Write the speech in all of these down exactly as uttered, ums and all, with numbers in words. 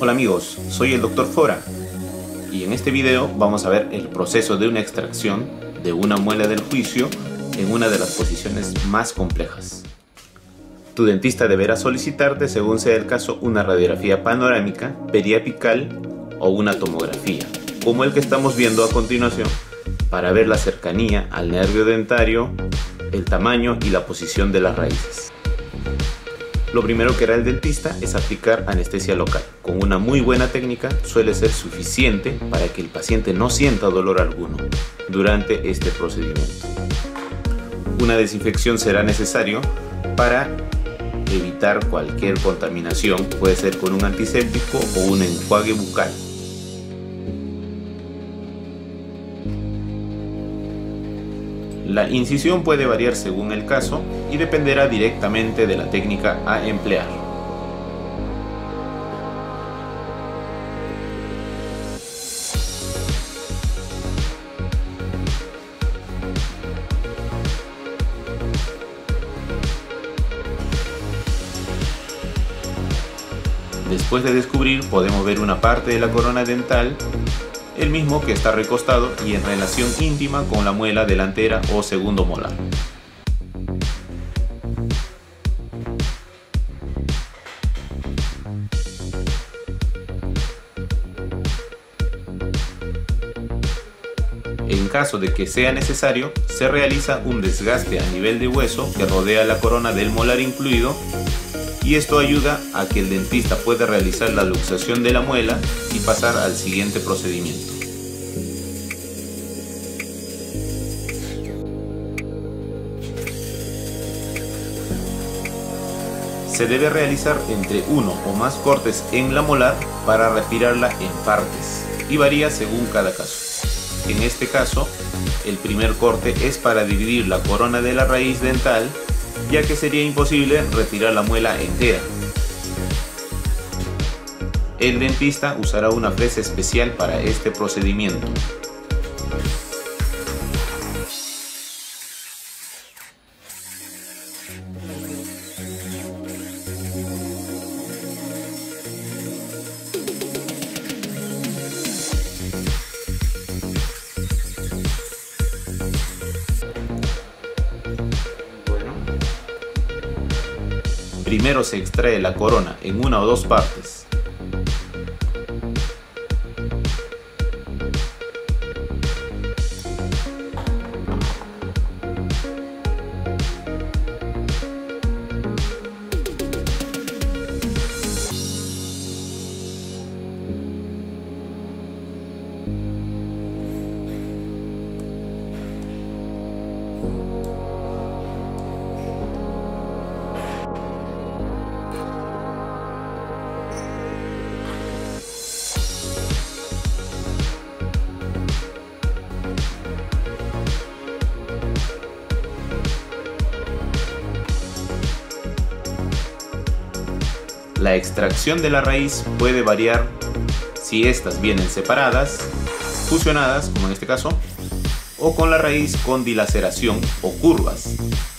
Hola amigos, soy el doctor Fora y en este video vamos a ver el proceso de una extracción de una muela del juicio en una de las posiciones más complejas. Tu dentista deberá solicitarte, según sea el caso, una radiografía panorámica, periapical o una tomografía, como el que estamos viendo a continuación, para ver la cercanía al nervio dentario, el tamaño y la posición de las raíces. Lo primero que hará el dentista es aplicar anestesia local. Con una muy buena técnica suele ser suficiente para que el paciente no sienta dolor alguno durante este procedimiento. Una desinfección será necesario para evitar cualquier contaminación, puede ser con un antiséptico o un enjuague bucal. La incisión puede variar según el caso y dependerá directamente de la técnica a emplear. Después de descubrir, podemos ver una parte de la corona dental, el mismo que está recostado y en relación íntima con la muela delantera o segundo molar. En caso de que sea necesario, se realiza un desgaste a nivel de hueso que rodea la corona del molar incluido, y esto ayuda a que el dentista pueda realizar la luxación de la muela y pasar al siguiente procedimiento. Se debe realizar entre uno o más cortes en la molar para retirarla en partes y varía según cada caso. En este caso, el primer corte es para dividir la corona de la raíz dental, ya que sería imposible retirar la muela entera. El dentista usará una fresa especial para este procedimiento. Primero se extrae la corona en una o dos partes. La extracción de la raíz puede variar si estas vienen separadas, fusionadas, como en este caso, o con la raíz con dilaceración o curvas.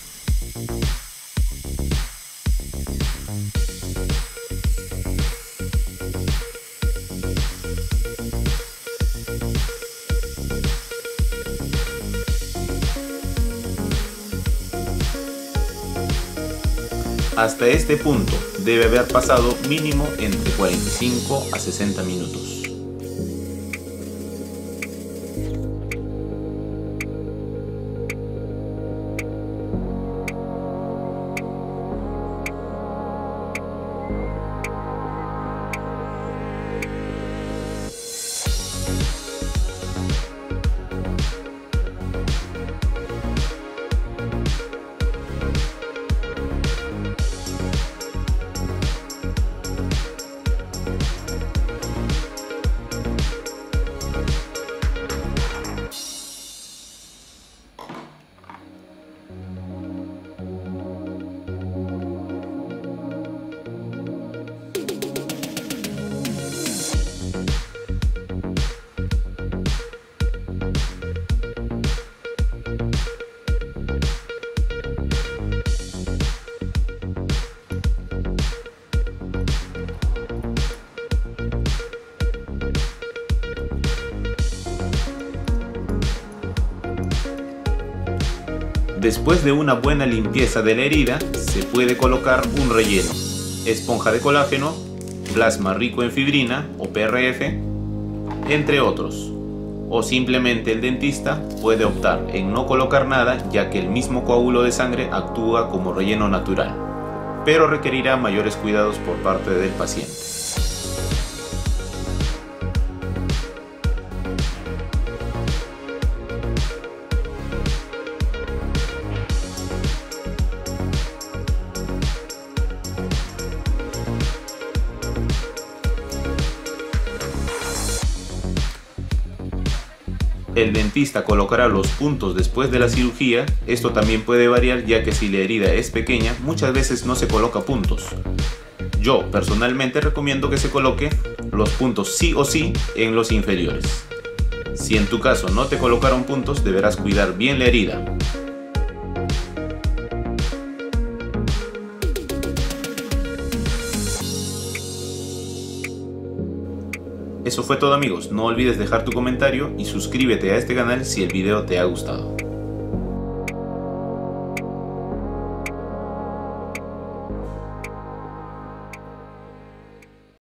Hasta este punto debe haber pasado mínimo entre cuarenta y cinco a sesenta minutos. Después de una buena limpieza de la herida, se puede colocar un relleno, esponja de colágeno, plasma rico en fibrina o P R F, entre otros. O simplemente el dentista puede optar en no colocar nada, ya que el mismo coágulo de sangre actúa como relleno natural, pero requerirá mayores cuidados por parte del paciente. El dentista colocará los puntos después de la cirugía. Esto también puede variar, ya que si la herida es pequeña, muchas veces no se coloca puntos. Yo personalmente recomiendo que se coloque los puntos sí o sí en los inferiores. Si en tu caso no te colocaron puntos, deberás cuidar bien la herida. Eso fue todo, amigos. No olvides dejar tu comentario y suscríbete a este canal si el video te ha gustado.